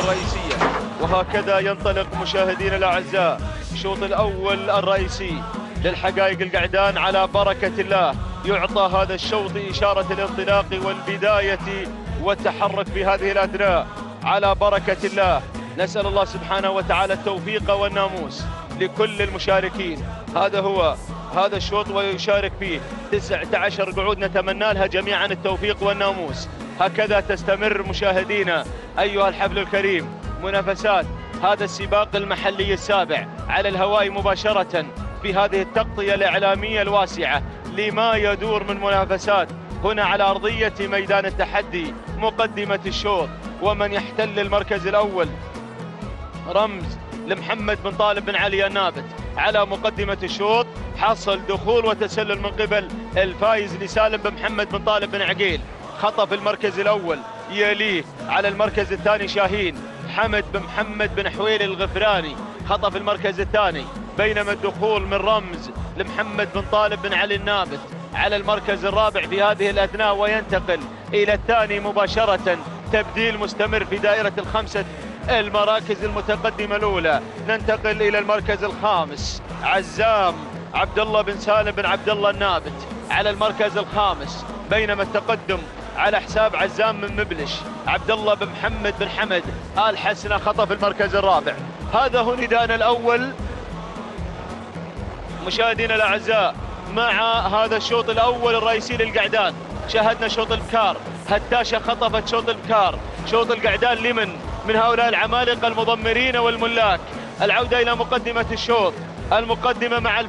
الرئيسية. وهكذا ينطلق مشاهدينا الأعزاء الشوط الأول الرئيسي للحقائق القعدان على بركة الله. يعطى هذا الشوط إشارة الانطلاق والبداية والتحرك في هذه الأثناء على بركة الله. نسأل الله سبحانه وتعالى التوفيق والناموس لكل المشاركين. هذا الشوط ويشارك فيه 19 قعود، نتمنى لها جميعا التوفيق والناموس. هكذا تستمر مشاهدينا أيها الحفل الكريم منافسات هذا السباق المحلي السابع على الهواء مباشرة في هذه التغطية الإعلامية الواسعة لما يدور من منافسات هنا على أرضية ميدان التحدي مقدمة الشوط. ومن يحتل المركز الأول رمز لمحمد بن طالب بن علي النابت على مقدمة الشوط. حصل دخول وتسلل من قبل الفايز لسالم بن محمد بن طالب بن عقيل، خطف المركز الأول. يليه على المركز الثاني شاهين حمد بن محمد بن حويل الغفراني، خطف المركز الثاني. بينما الدخول من رمز لمحمد بن طالب بن علي النابت على المركز الرابع في هذه الأثناء، وينتقل إلى الثاني مباشرة. تبديل مستمر في دائرة الخمسة المراكز المتقدمة الأولى. ننتقل إلى المركز الخامس عزام عبد الله بن سالم بن عبد الله النابت على المركز الخامس. بينما التقدم على حساب عزام من مبلش عبد الله بن محمد بن حمد آل حسنة، خطف المركز الرابع. هذا هو نداءنا الأول مشاهدينا الأعزاء مع هذا الشوط الأول الرئيسي للقعدان. شاهدنا شوط البكار، هتاشة خطفت شوط البكار. شوط القعدان لمن من هؤلاء العمالقة المضمرين والملاك. العودة إلى مقدمة الشوط، المقدمة مع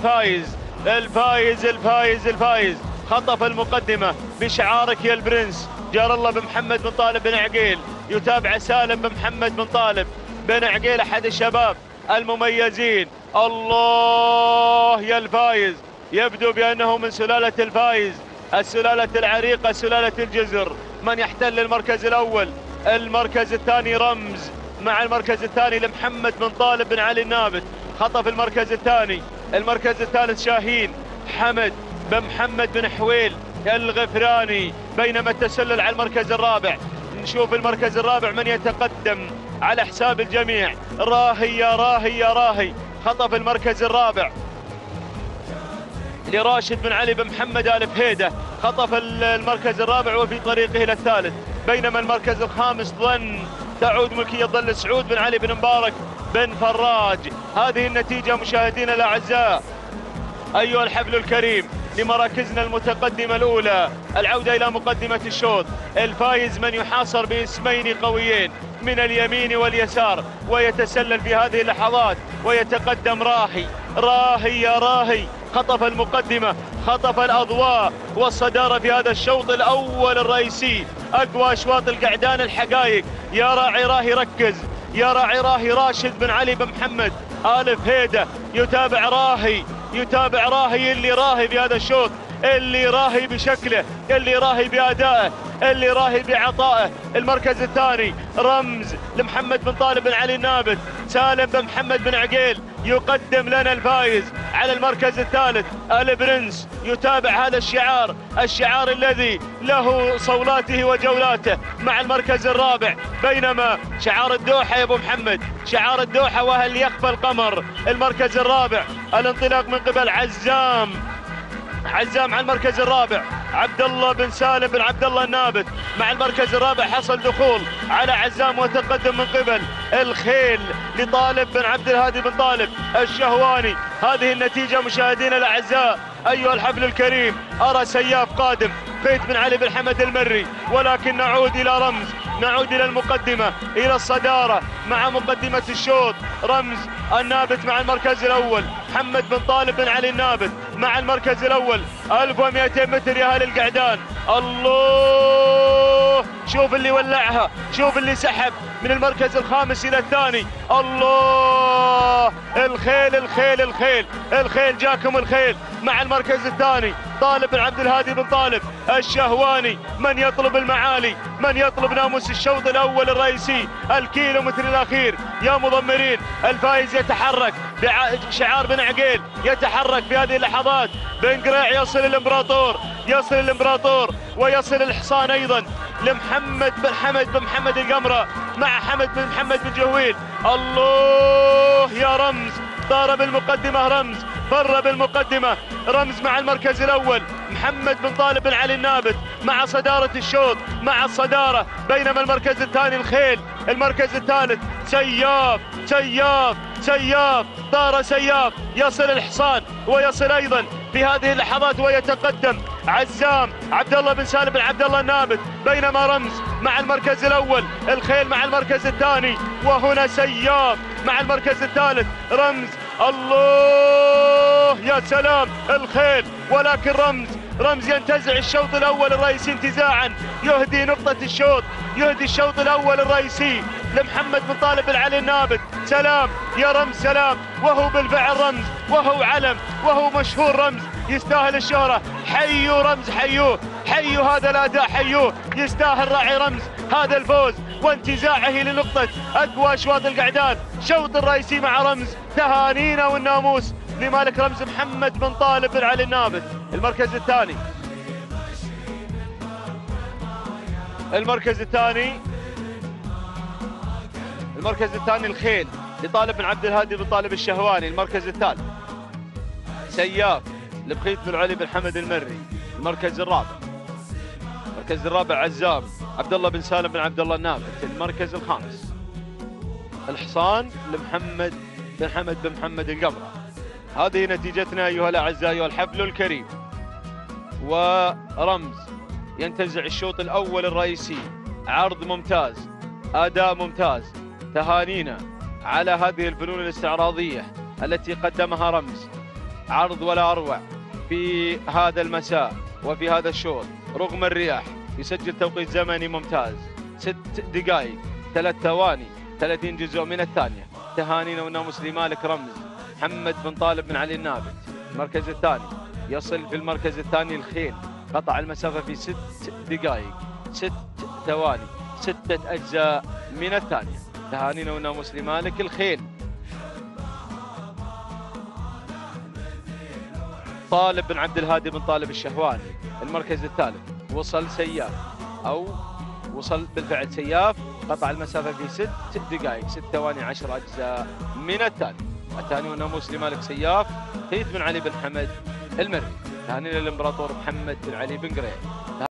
الفايز خطف المقدمة بشعارك يا البرنس جار الله بن محمد بن طالب بن عقيل. يتابع سالم بن محمد بن طالب بن عقيل أحد الشباب المميزين. الله يا الفايز، يبدو بأنه من سلالة الفايز، السلالة العريقة، سلالة الجزر. من يحتل المركز الأول؟ المركز الثاني رمز مع المركز الثاني لمحمد بن طالب بن علي النابت، خطف المركز الثاني. المركز الثالث شاهين حمد بن محمد بن حويل الغفراني. بينما التسلل على المركز الرابع. نشوف المركز الرابع من يتقدم على حساب الجميع. راهي يا راهي يا راهي، خطف المركز الرابع لراشد بن علي بن محمد آل فهيدة، خطف المركز الرابع وفي طريقه إلى الثالث. بينما المركز الخامس تعود ملكية ظل سعود بن علي بن مبارك بن فراج. هذه النتيجة مشاهدينا الأعزاء أيها الحفل الكريم لمراكزنا المتقدمة الأولى. العودة إلى مقدمة الشوط. الفايز من يحاصر باسمين قويين من اليمين واليسار، ويتسلل في هذه اللحظات ويتقدم راهي يا راهي، خطف المقدمة، خطف الأضواء والصدارة في هذا الشوط الأول الرئيسي. أقوى أشواط القعدان الحقائق. يا راعي راهي ركز، يا راعي راهي راشد بن علي بن محمد آل فهيدة. يتابع راهي اللي راهي بهذا الشوط، اللي راهي بشكله، اللي راهي بأدائه، اللي راهي بعطائه. المركز الثاني رمز لمحمد بن طالب بن علي النابت. سالم بن محمد بن عقيل يقدم لنا الفايز على المركز الثالث. البرنس يتابع هذا الشعار الذي له صولاته وجولاته مع المركز الرابع. بينما شعار الدوحة يا ابو محمد، شعار الدوحة وهل يخفى القمر. المركز الرابع الانطلاق من قبل عزام على المركز الرابع. عبد الله بن سالم بن عبد الله النابت مع المركز الرابع. حصل دخول على عزام وتقدم من قبل الخيل لطالب بن عبد الهادي بن طالب الشهواني. هذه النتيجة مشاهدينا الأعزاء أيها الحفل الكريم. أرى سياف قادم، فيت بن علي بن حمد المري، ولكن نعود إلى رمز، نعود إلى المقدمة، إلى الصدارة مع مقدمة الشوط. رمز النابت مع المركز الأول. محمد بن طالب بن علي النابت مع المركز الأول. 1200 متر يا أهل القعدان. الله، شوف اللي ولعها، شوف اللي سحب من المركز الخامس إلى الثاني. الله، الخيل جاكم الخيل مع المركز الثاني. طالب بن عبد الهادي بن طالب الشهواني. من يطلب المعالي، من يطلب ناموس الشوط الأول الرئيسي، الكيلومتر الأخير يا مضمرين. الفايز يتحرك بشعار بن عقيل، يتحرك في هذه اللحظات. بن قريع يصل الإمبراطور، ويصل الحصان أيضا لمحمد بن حمد بن محمد القمرة مع حمد بن محمد بن جهويل. الله يا رمز، ضارب المقدمة رمز، فر بالمقدمة رمز مع المركز الأول. محمد بن طالب بن علي النابت مع صدارة الشوط، مع الصدارة، بينما المركز الثاني الخيل. المركز الثالث سياف سياف سياف، طار سياف، يصل الحصان ويصل أيضا في هذه اللحظات ويتقدم عزام عبد الله بن سالم بن عبد الله النابت، بينما رمز مع المركز الأول، الخيل مع المركز الثاني، وهنا سياف مع المركز الثالث. رمز، الله يا سلام، الخيل، ولكن رمز ينتزع الشوط الأول الرئيسي انتزاعا، يهدي نقطة الشوط، يهدي الشوط الأول الرئيسي لمحمد بن طالب بن علي النابت. سلام يا رمز سلام، وهو بالفعل رمز، وهو علم، وهو مشهور رمز، يستاهل الشهرة. حيوا رمز، حيوه، حيوا هذا الأداء، حيوه، يستاهل راعي رمز هذا الفوز وانتزاعه لنقطة أقوى أشواط القعدان. شوط الرئيسي مع رمز، تهانينا والناموس لمالك رمز محمد بن طالب بن علي النابت. المركز الثاني، المركز الثاني الخيل لطالب بن عبد الهادي بن طالب الشهواني. المركز الثالث سياف لبخيت بن علي بن حمد المري. المركز الرابع عزام عبد الله بن سالم بن عبد الله النابت. المركز الخامس الحصان لمحمد بن حمد بن محمد القمرة. هذه نتيجتنا أيها الأعزاء أيها الحفل الكريم. ورمز ينتزع الشوط الأول الرئيسي، عرض ممتاز، أداء ممتاز، تهانينا على هذه الفنون الاستعراضية التي قدمها رمز. عرض ولا أروع في هذا المساء وفي هذا الشوط رغم الرياح، يسجل توقيت زمني ممتاز، 6 دقائق 3 ثواني 30 جزء من الثانية. تهانينا والناموس لمالك رمز محمد بن طالب بن علي النابت. المركز الثاني، يصل في المركز الثاني الخيل، قطع المسافة في 6 دقائق 6 ثواني 6 أجزاء من الثانية. تهانينا والناموس لمالك الخيل. طالب بن عبد الهادي بن طالب الشهواني. المركز الثالث وصل سياف، أو وصل بالفعل سياف، قطع المسافة في 6 دقائق 6 ثواني 10 أجزاء من الثاني والناموس لمالك سياف، خيت بن علي بن حمد المري. تهانينا للإمبراطور محمد بن علي بن قريب.